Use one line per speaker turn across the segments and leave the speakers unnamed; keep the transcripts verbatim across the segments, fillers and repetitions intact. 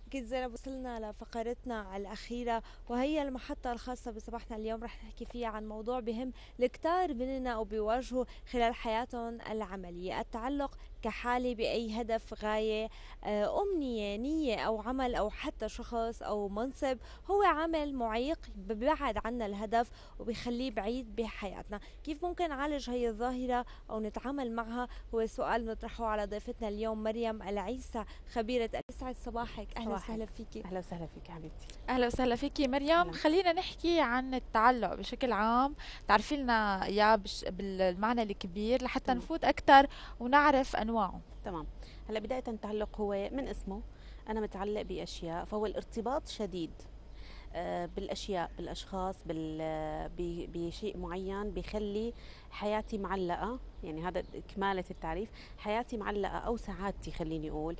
أكيد زينب، وصلنا لفقرتنا الأخيرة، وهي المحطة الخاصة بصباحنا اليوم. رح نحكي فيها عن موضوع بهم الكتار مننا وبيواجهوا خلال حياتهم العملية: التعلق كحالة بأي هدف، غاية، آه، أمنية، نية أو عمل أو حتى شخص أو منصب. هو عامل معيق ببعد عنا الهدف وبيخليه بعيد بحياتنا. كيف ممكن نعالج هي الظاهرة أو نتعامل معها؟ هو سؤال نطرحه على ضيفتنا اليوم مريم العيسى، خبيرة. يسعد صباحك، أهلا
صباحك.
وسهلا فيكي.
اهلا وسهلا فيك حبيبتي.
أهلا وسهلا فيكي مريم.
اهلا.
خلينا نحكي عن التعلق بشكل عام، تعرفي لنا إياه بش- بالمعنى الكبير لحتى
تمام.
نفوت أكثر ونعرف أنواعه.
تمام. هلا بدايه التعلق هو من اسمه، انا متعلق باشياء، فهو الارتباط شديد آه، بالاشياء، بالاشخاص، بال ب- بشيء معين بيخلي حياتي معلقه. يعني هذا كماله التعريف، حياتي معلقه او سعادتي خليني اقول،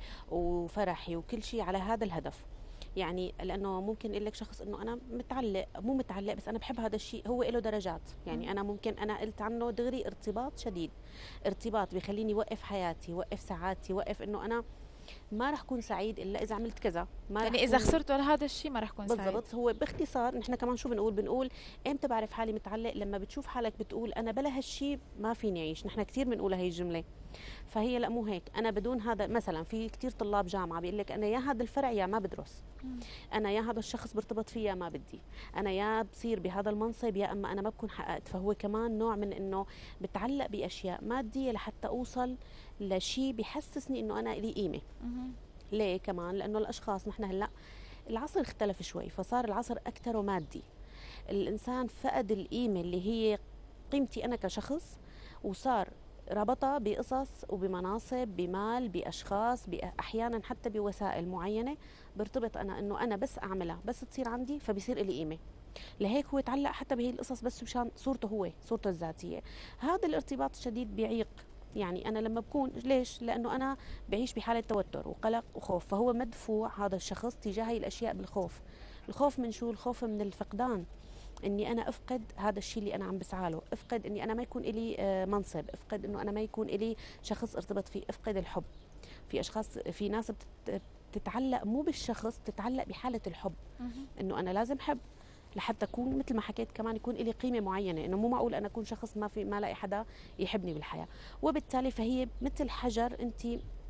وفرحي وكل شيء على هذا الهدف. يعني لانه ممكن يقول لك شخص انه انا متعلق، مو متعلق بس انا بحب هذا الشيء، هو له درجات. يعني انا ممكن انا قلت عنه دغري ارتباط شديد، ارتباط بخليني وقف حياتي، وقف سعادتي، وقف انه انا ما رح اكون سعيد الا اذا عملت كذا، ما رح
يعني إذا
اكون.
خسرت هذا الشيء ما رح أكون سعيد.
بالضبط. هو باختصار نحن كمان شو بنقول بنقول امتى بعرف حالي متعلق؟ لما بتشوف حالك بتقول انا بلا هالشيء ما فيني اعيش. نحن كثير بنقول هي الجمله، فهي لا مو هيك. انا بدون هذا، مثلا في كثير طلاب جامعه بيقول لك انا يا هذا الفرع يا ما بدرس، انا يا هذا الشخص برتبط فيه يا ما بدي، انا يا بصير بهذا المنصب يا اما انا ما بكون حققت. فهو كمان نوع من انه بتعلق باشياء ماديه لحتى اوصل لشيء بحسسني انه انا لي قيمه.
مهم.
ليه كمان؟ لانه الاشخاص نحن هلا العصر اختلف شوي، فصار العصر اكثر مادي. الانسان فقد القيمه اللي هي قيمتي انا كشخص، وصار ربطها بقصص وبمناصب، بمال، باشخاص، احيانا حتى بوسائل معينه. برتبط انا انه انا بس اعملها بس تصير عندي فبصير لي قيمه. لهيك هو تعلق حتى بهي القصص بس مشان صورته هو، صورته الذاتيه. هذا الارتباط الشديد بيعيق. يعني انا لما بكون ليش؟ لانه انا بعيش بحاله توتر وقلق وخوف، فهو مدفوع هذا الشخص تجاه هي الاشياء بالخوف. الخوف من شو؟ الخوف من الفقدان، اني انا افقد هذا الشيء اللي انا عم بسعى له، افقد اني انا ما يكون لي آه، منصب، افقد انه انا ما يكون لي شخص ارتبط فيه، افقد الحب. في اشخاص، في ناس بتت- بتتعلق مو بالشخص، تتعلق بحاله الحب،
مهم.
انه انا لازم حب لحتى اكون مثل ما حكيت كمان يكون لي قيمه معينه. انه مو معقول انا اكون شخص ما في ما لاقي حدا يحبني بالحياه. وبالتالي فهي مثل حجر، انت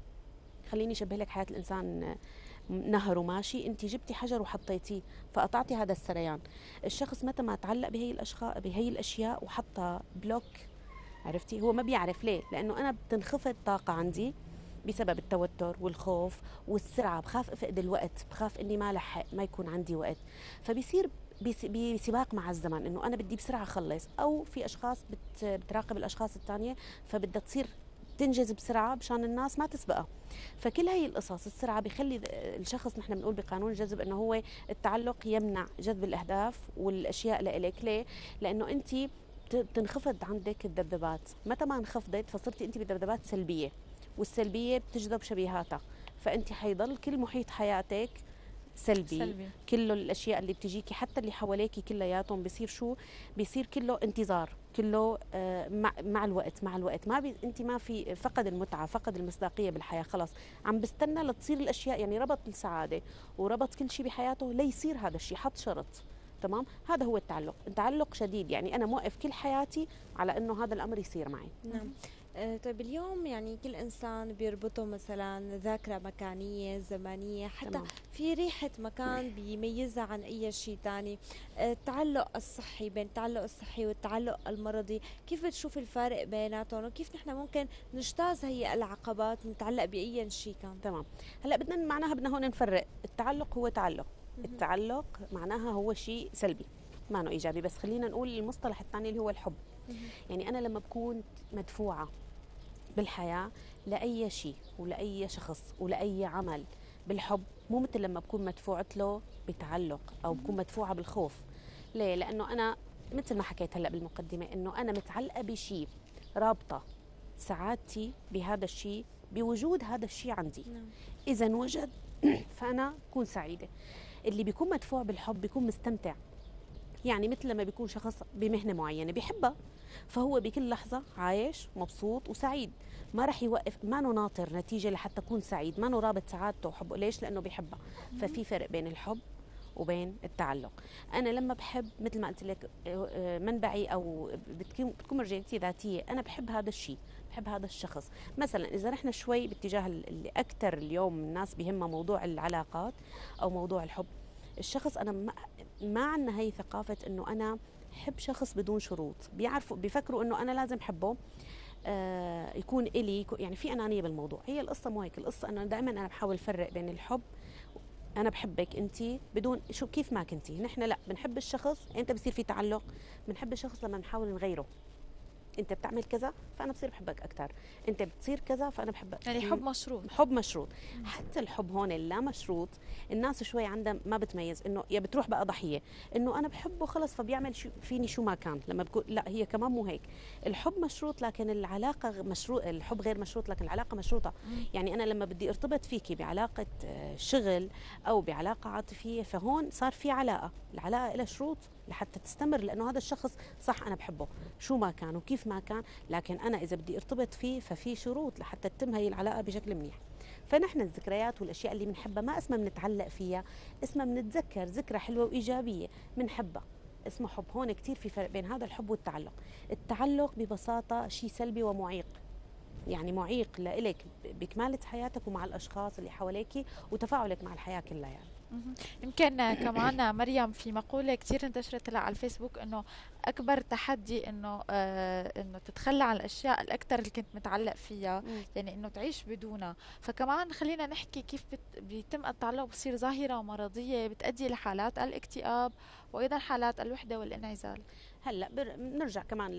خليني اشبه لك حياه الانسان نهر وماشي، انت جبتي حجر وحطيتيه فقطعتي هذا السريان. الشخص متى ما تعلق بهي الاشخاص بهي الاشياء وحطها بلوك، عرفتي؟ هو ما بيعرف ليه، لانه انا بتنخفض طاقه عندي بسبب التوتر والخوف والسرعه، بخاف افقد الوقت، بخاف اني ما لحق ما يكون عندي وقت، فبيصير بس- بسباق مع الزمن انه انا بدي بسرعه اخلص. او في اشخاص بت بتراقب الاشخاص الثانيه فبدها تصير تنجز بسرعه مشان الناس ما تسبقها. فكل هي القصص السرعه بيخلي الشخص، نحن بنقول بقانون الجذب انه هو التعلق يمنع جذب الاهداف والاشياء لإلك. ليه؟ لانه انت بتنخفض عندك الذبذبات، متى ما انخفضت فصرتي انت بذبذبات سلبيه، والسلبيه بتجذب شبيهاتها، فانت حيضل كل محيط حياتك سلبي.
سلبي.
كله الاشياء اللي بتجيكي حتى اللي حواليكي كلياتهم بيصير شو؟ بيصير كله انتظار، كله آه مع مع الوقت، مع الوقت ما بي انت ما في، فقد المتعه، فقد المصداقيه بالحياه، خلص عم بستنى لتصير الاشياء. يعني ربط السعاده وربط كل شيء بحياته ليصير هذا الشيء، حط شرط. تمام. هذا هو التعلق، تعلق شديد. يعني انا موقف كل حياتي على انه هذا الامر يصير معي.
نعم. آه، طيب اليوم يعني كل إنسان بيربطه مثلا ذاكرة مكانية زمنية، حتى
تمام.
في ريحة مكان بيميزها عن أي شيء تاني. آه، التعلق الصحي، بين التعلق الصحي والتعلق المرضي، كيف بتشوف الفارق بيناتهم؟ وكيف نحن ممكن نجتاز هي العقبات نتعلق بأي شيء كان؟
تمام. هلا بدنا معناها بدنا هون نفرق. التعلق هو تعلق،
مهم.
التعلق معناها هو شيء سلبي ما انه ايجابي. بس خلينا نقول المصطلح الثاني اللي هو الحب.
مهم.
يعني انا لما بكون مدفوعه بالحياه لاي شيء ولاي شخص ولاي عمل بالحب، مو مثل لما بكون مدفوعه له بتعلق او بكون مدفوعه بالخوف. ليه؟ لانه انا مثل ما حكيت هلا بالمقدمه انه انا متعلقه بشيء، رابطه سعادتي بهذا الشيء، بوجود هذا الشيء عندي.
نعم.
اذا وجد فانا بكون سعيده. اللي بيكون مدفوع بالحب بيكون مستمتع، يعني مثل لما بيكون شخص بمهنه معينه بيحبها، فهو بكل لحظه عايش مبسوط وسعيد، ما رح يوقف، ما نو ناطر نتيجه لحتى يكون سعيد، ما نو رابط سعادته وحبه. ليش؟ لانه بيحبها. ففي فرق بين الحب وبين التعلق. انا لما بحب مثل ما قلت لك منبعي او بتكون بتكون مرجعيتي ذاتيه، انا بحب هذا الشيء، بحب هذا الشخص. مثلا اذا رحنا شوي باتجاه اللي اكثر اليوم الناس بيهمها موضوع العلاقات او موضوع الحب، الشخص انا ما, ما عندنا هي ثقافه انه انا حب شخص بدون شروط. بيعرفوا بيفكروا انه انا لازم حبه آه يكون إلي، يعني في انانيه بالموضوع. هي القصه مو هيك، القصه انه دائما انا بحاول افرق بين الحب، انا بحبك انت بدون شو كيف ما كنتي. نحن لا بنحب الشخص، انت بصير في تعلق. بنحب الشخص لما نحاول نغيره، انت بتعمل كذا فانا بصير بحبك اكثر، انت بتصير كذا فانا بحبك.
يعني حب مشروط.
حب مشروط. حتى الحب هون اللا مشروط الناس شوي عندها ما بتميز، انه يا بتروح بقى ضحيه، انه انا بحبه خلص فبيعمل شو فيني شو ما كان. لما بقول لا، هي كمان مو هيك. الحب مشروط لكن العلاقه مشروط، الحب غير مشروط لكن العلاقه مشروطه. يعني انا لما بدي ارتبط فيكي بعلاقه شغل او بعلاقه عاطفيه، فهون صار في علاقه، العلاقه لها شروط لحتى تستمر، لانه هذا الشخص صح انا بحبه شو ما كان وكيف ما كان، لكن انا اذا بدي ارتبط فيه ففي شروط لحتى تتم هي العلاقه بشكل منيح. فنحن الذكريات والاشياء اللي بنحبها ما اسمها بنتعلق فيها، اسمها بنتذكر ذكرى حلوه وايجابيه بنحبها، اسمه حب. هون كثير في فرق بين هذا الحب والتعلق. التعلق ببساطه شيء سلبي ومعيق، يعني معيق لإلك بكمالة حياتك ومع الأشخاص اللي حواليك وتفاعلك مع الحياة كلها. يعني
يمكن كمان مريم في مقولة كتير انتشرت هلا على الفيسبوك انه اكبر تحدي انه آه انه تتخلى عن الاشياء الاكثر اللي كنت متعلق فيها،
مم.
يعني انه تعيش بدونها. فكمان خلينا نحكي كيف بت بيتم التعلق، بصير ظاهرة مرضية بتؤدي لحالات الاكتئاب وايضا حالات الوحدة والانعزال.
هلا بنرجع كمان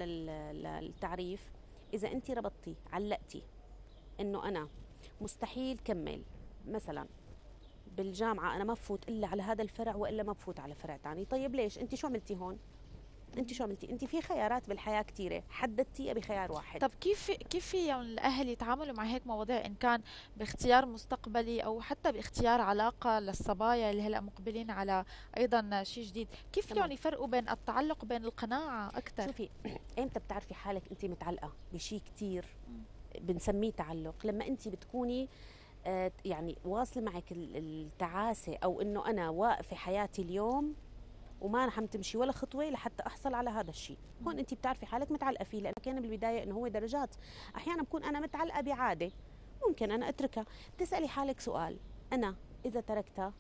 للتعريف. اذا انت ربطتي علقتي انه انا مستحيل كمل مثلا بالجامعه، انا ما بفوت الا على هذا الفرع والا ما بفوت على فرع ثاني، طيب ليش؟ انت شو عملتي هون؟ انت شو عملتي؟ انت في خيارات بالحياه كثيره، حددتي بخيار واحد.
طب كيف كيف في الاهل يتعاملوا مع هيك مواضيع، ان كان باختيار مستقبلي او حتى باختيار علاقه للصبايا اللي هلا مقبلين على ايضا شيء جديد؟ كيف فيهم يفرقوا بين التعلق وبين القناعه اكثر؟
شوفي، امتى بتعرفي حالك انت متعلقه بشيء كثير بنسميه تعلق؟ لما انت بتكوني آه يعني واصله معك التعاسه، او انه انا واقفه حياتي اليوم وما رح تمشي ولا خطوه لحتى احصل على هذا الشيء. هون انت بتعرفي حالك متعلقه فيه، لانه كان بالبدايه انه هو درجات. احيانا بكون انا متعلقه بعاده ممكن انا اتركها. بتسالي حالك سؤال، انا اذا تركتها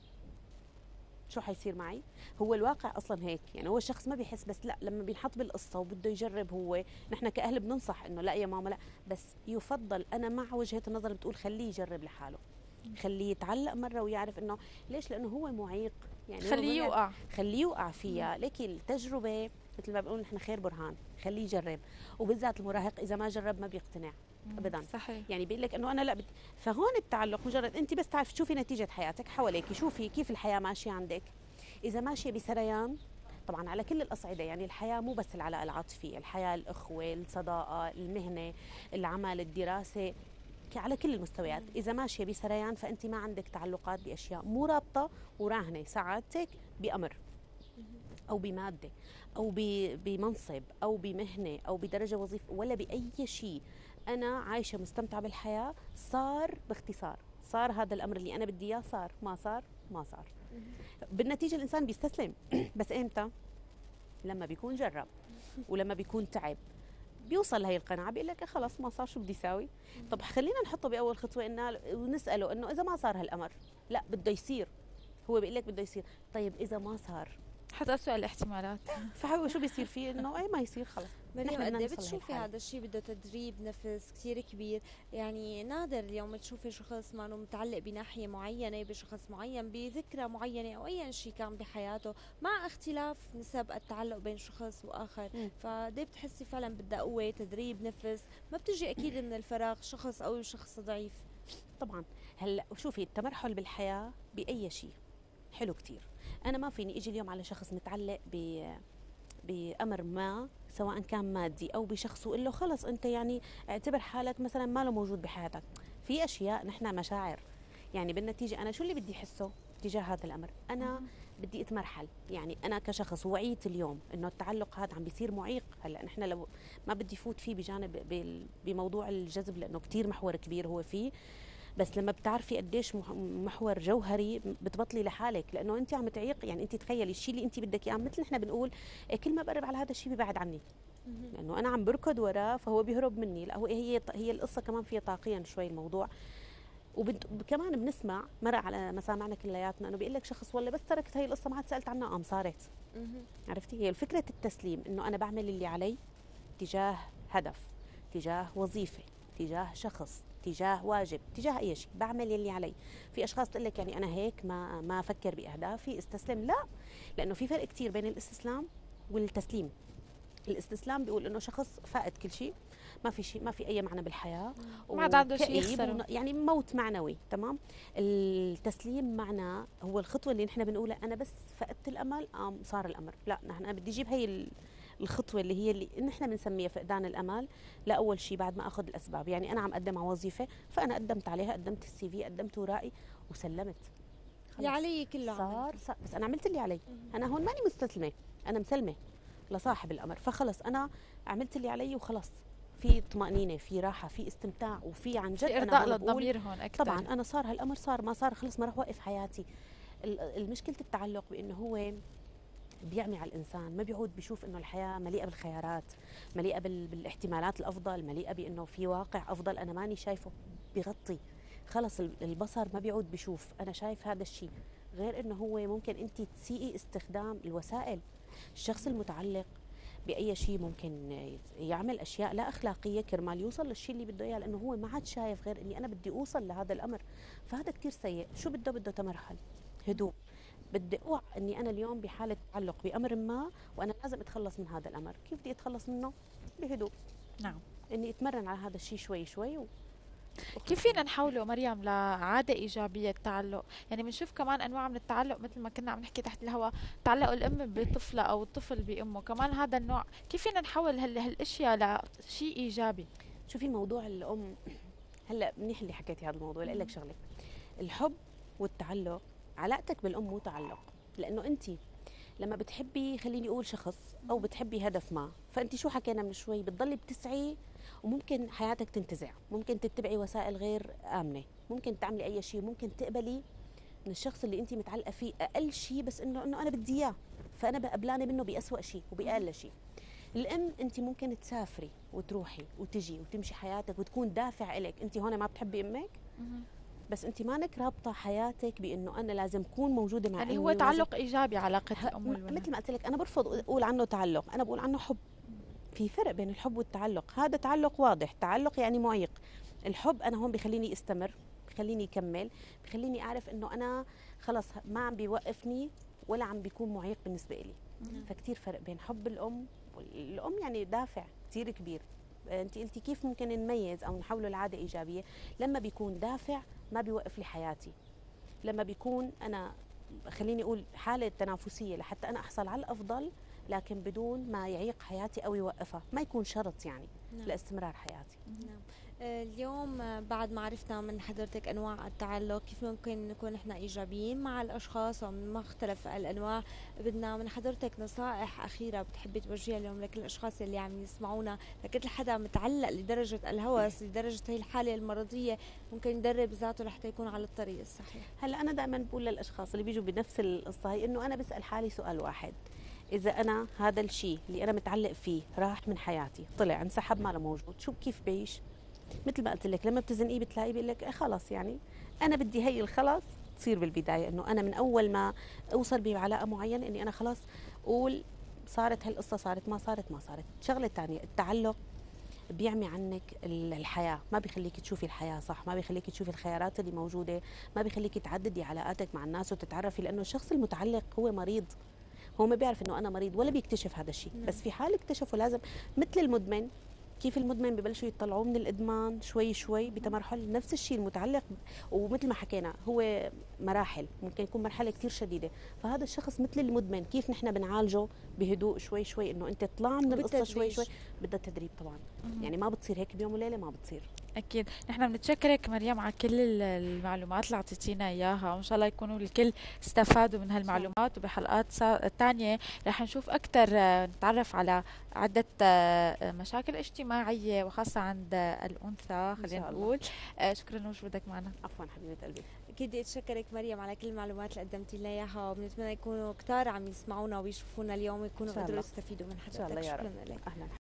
شو حيصير معي؟ هو الواقع اصلا هيك، يعني هو الشخص ما بيحس، بس لا لما بينحط بالقصه وبده يجرب، هو نحن كاهل بننصح انه لا يا ماما لا، بس يفضل انا مع وجهه النظر بتقول خليه يجرب لحاله، خليه يتعلق مره ويعرف انه ليش، لانه هو معيق، يعني
خليه يوقع،
خليه يوقع فيها. لكن التجربه مثل ما بنقول نحن خير برهان، خليه يجرب. وبالذات المراهق اذا ما جرب ما بيقتنع ابدا.
صحيح.
يعني بيقول لك انه انا لا بت... فهون التعلق مجرد انت بس تعرف تشوفي نتيجه حياتك حواليك، شوفي كيف الحياه ماشيه عندك. اذا ماشيه بسريان، طبعا على كل الاصعده، يعني الحياه مو بس العلاقه العاطفيه، الحياه الاخوه، الصداقه، المهنه، العمل، الدراسه، على كل المستويات. اذا ماشيه بسريان فانت ما عندك تعلقات باشياء مو رابطه وراهنه سعادتك بامر او بماده او بمنصب او بمهنه او بدرجه وظيفه ولا باي شيء. انا عايشه مستمتعه بالحياه، صار باختصار صار هذا الامر اللي انا بدي اياه، صار ما صار ما صار. بالنتيجه الانسان بيستسلم بس امتى؟ لما بيكون جرب ولما بيكون تعب بيوصل لهي القناعه، بيقول لك خلص ما صار شو بدي اساوي. طب خلينا نحطه باول خطوه إن ونساله انه اذا ما صار هالامر، لا بده يصير، هو بيقول لك بده يصير، طيب اذا ما صار،
حط اسوء الاحتمالات
فهو شو بيصير فيه؟ انه اي ما يصير خلص.
مريم قد ايه بتشوفي هذا الشيء بده تدريب نفس كثير كبير؟ يعني نادر اليوم تشوفي شخص ما متعلق بناحيه معينه بشخص معين بذكرى معينه او اي شيء كان بحياته، مع اختلاف نسب التعلق بين شخص واخر. فدي بتحسي فعلا بدها قوه، تدريب نفس، ما بتجي اكيد من الفراغ، شخص قوي وشخص ضعيف.
طبعا هلا شوفي، التمرحل بالحياه باي شيء حلو كثير. انا ما فيني اجي اليوم على شخص متعلق ب بامر ما سواء كان مادي او بشخص وقول له خلص انت يعني اعتبر حالك مثلا ما له موجود بحياتك. في اشياء نحن مشاعر، يعني بالنتيجه انا شو اللي بدي احسه تجاه هذا الامر؟ انا بدي اتمرحل. يعني انا كشخص وعيت اليوم انه التعلق هذا عم بيصير معيق. هلا نحن لو ما بدي فوت فيه بجانب بال- بموضوع الجذب لانه كتير محور كبير هو فيه، بس لما بتعرفي قديش مح- محور جوهري بتبطلي لحالك، لانه انت عم تعيق. يعني انت تخيلي الشيء اللي انت بدك اياه، مثل نحن بنقول إيه، كل ما بقرب على هذا الشيء ببعد عني،
مهم.
لانه انا عم بركض وراه فهو بيهرب مني. لا، هو هي هي القصه كمان فيها طاقيا شوي الموضوع. وكمان بنسمع مرق على مسامعنا كلياتنا انه بيقول لك شخص والله بس تركت هي القصه ما عاد سالت عنها قام صارت.
مهم.
عرفتي؟ هي فكره التسليم، انه انا بعمل اللي علي تجاه هدف، تجاه وظيفه، تجاه شخص، تجاه واجب، تجاه اي شيء، بعمل اللي علي. في اشخاص تقول لك يعني انا هيك ما ما افكر باهدافي استسلم. لا، لانه في فرق كثير بين الاستسلام والتسليم. الاستسلام بيقول انه شخص فائت كل شيء، ما في شيء، ما في اي معنى بالحياه،
ما عاد عنده شيء
وكئيب
يخسره.
ون- يعني موت معنوي. تمام. التسليم معناه هو الخطوه اللي نحن بنقولها انا بس فقدت الامل قام صار الامر. لا، نحن انا بدي اجيب هي ال- الخطوه اللي هي اللي نحن بنسميها فقدان الامل. لا، اول شيء بعد ما اخذ الاسباب، يعني انا عم اقدم على وظيفه فانا قدمت عليها، قدمت السي في، قدمت ورائي وسلمت.
اللي
خلص.
علي كله
صار,
عملته.
صار بس انا عملت اللي علي.
مهم.
انا هون ماني مستسلمه، انا مسلمه لصاحب الامر. فخلص انا عملت اللي علي وخلص. في طمأنينة، في راحة، في استمتاع، وفي عن جد
في
أنا
ارضاء
هون بقول
للضمير هون اكثر.
طبعا أنا صار هالأمر، صار ما صار خلص ما رح وقف حياتي. ال- المشكلة التعلق بأنه هو بيعمي على الإنسان، ما بيعود بيشوف إنه الحياة مليئة بالخيارات، مليئة بال- بالاحتمالات الأفضل، مليئة بأنه في واقع أفضل أنا ماني شايفه. بغطي خلص ال- البصر ما بيعود بيشوف أنا شايف هذا الشيء. غير إنه هو ممكن أنت تسيئي استخدام الوسائل. الشخص المتعلق باي شيء ممكن يعمل اشياء لا اخلاقيه كرمال يوصل للشيء اللي بده اياه، لانه هو ما عاد شايف غير اني انا بدي اوصل لهذا الامر. فهذا كثير سيء. شو بده؟ بده تمرحل، هدوء. بدي اوعى اني انا اليوم بحاله تعلق بامر ما وانا لازم اتخلص من هذا الامر. كيف بدي اتخلص منه؟ بهدوء.
نعم.
اني اتمرن على هذا الشيء شوي شوي و...
كيف فينا نحوله مريم لعادة إيجابية التعلق؟ يعني بنشوف كمان أنواع من التعلق مثل ما كنا عم نحكي تحت الهواء، تعلق الأم بطفلة أو الطفل بأمه، كمان هذا النوع. كيف فينا نحول هال هالأشياء لشيء إيجابي؟
شوفي موضوع الام، هلا منيح اللي حكيتي هذا الموضوع. لاقول لك شغله، الحب والتعلق، علاقتك بالام مو تعلق. لانه انت لما بتحبي خليني اقول شخص او بتحبي هدف ما، فانت شو حكينا من شوي بتضلي بتسعي، وممكن حياتك تنتزع، ممكن تتبعي وسائل غير امنه، ممكن تعملي اي شيء، ممكن تقبلي من الشخص اللي انت متعلقه فيه اقل شيء بس انه انه انا بدي اياه، فانا بقبلانه منه باسوأ شيء وباقل شيء. الام انت ممكن تسافري وتروحي وتجي وتمشي حياتك وتكون دافع لك. انت هون ما بتحبي امك، بس انت مانك رابطه حياتك بانه انا لازم اكون موجوده مع
يعني
امي
هو
ولازم-
تعلق إيجابي علاقة
ه-
الأم والولد.
مثل ما قلت لك انا برفض اقول عنه تعلق، انا بقول عنه حب. في فرق بين الحب والتعلق. هذا تعلق واضح، تعلق يعني معيق. الحب انا هون بخليني استمر، بخليني اكمل، بخليني اعرف انه انا خلص ما عم بيوقفني ولا عم بيكون معيق بالنسبه لي.
نعم.
فكتير فرق بين حب الام والام، يعني دافع كتير كبير. انت قلتي كيف ممكن نميز او نحوله لعاده ايجابيه؟ لما بيكون دافع ما بيوقف لي حياتي، لما بيكون انا خليني اقول حاله تنافسيه لحتى انا احصل على الافضل لكن بدون ما يعيق حياتي او يوقفها، ما يكون شرط يعني
نعم.
لاستمرار حياتي.
نعم. آه، اليوم آه، بعد ما عرفنا من حضرتك انواع التعلق، كيف ممكن نكون احنا ايجابيين مع الاشخاص ومن مختلف الانواع، بدنا من حضرتك نصائح اخيره بتحبي توجهيها اليوم لكل الاشخاص اللي عم يسمعونا، لكل حدا متعلق لدرجه الهوس، لدرجه هي الحاله المرضيه، ممكن يدرب ذاته لحتى يكون على الطريق الصحيح.
هلا انا دائما بقول للاشخاص اللي بيجوا بنفس القصه هي انه انا بسال حالي سؤال واحد: اذا انا هذا الشيء اللي انا متعلق فيه راح من حياتي، طلع انسحب ما له موجود، شو كيف بعيش؟ مثل ما قلت لك لما بتزنقيه بتلاقيه بيقول لك إيه خلص، يعني انا بدي هي الخلص تصير بالبدايه، انه انا من اول ما اوصل بعلاقه معينه اني انا خلص اقول صارت هالقصه، صارت ما صارت ما صارت. شغله ثانيه، التعلق بيعمي عنك الحياه، ما بيخليك تشوفي الحياه صح، ما بيخليك تشوفي الخيارات اللي موجوده، ما بيخليك تعددي علاقاتك مع الناس وتتعرفي، لانه الشخص المتعلق هو مريض، هو ما بيعرف انه انا مريض ولا بيكتشف هذا الشيء.
نعم.
بس في حال اكتشفه لازم، مثل المدمن كيف المدمن ببلشوا يطلعوه من الادمان شوي شوي بتمرحل. نفس الشيء المتعلق، ومثل ما حكينا هو مراحل، ممكن يكون مرحله كثير شديده. فهذا الشخص مثل المدمن كيف نحن بنعالجه بهدوء شوي شوي، انه انت تطلع من القصه شوي شوي. بدها تدريب طبعا، يعني ما بتصير هيك بيوم وليله، ما بتصير.
أكيد. نحن بنتشكرك مريم على كل ال- المعلومات اللي أعطيتينا إياها، وإن شاء الله يكونوا الكل استفادوا من هالمعلومات. وبحلقات تانية رح نشوف أكثر، نتعرف على عدة آه، مشاكل اجتماعية وخاصة عند الأنثى خلينا نقول. آه، شكرا لوجودك معنا.
عفوا حبيبه قلبي.
اكيد بدي اتشكرك مريم على كل المعلومات اللي قدمتي لنا اياها، وبنتمنى يكونوا كتار عم يسمعونا ويشوفونا اليوم ويكونوا قدروا يستفيدوا من حضرتك.
شكرا
لك.
اهلا.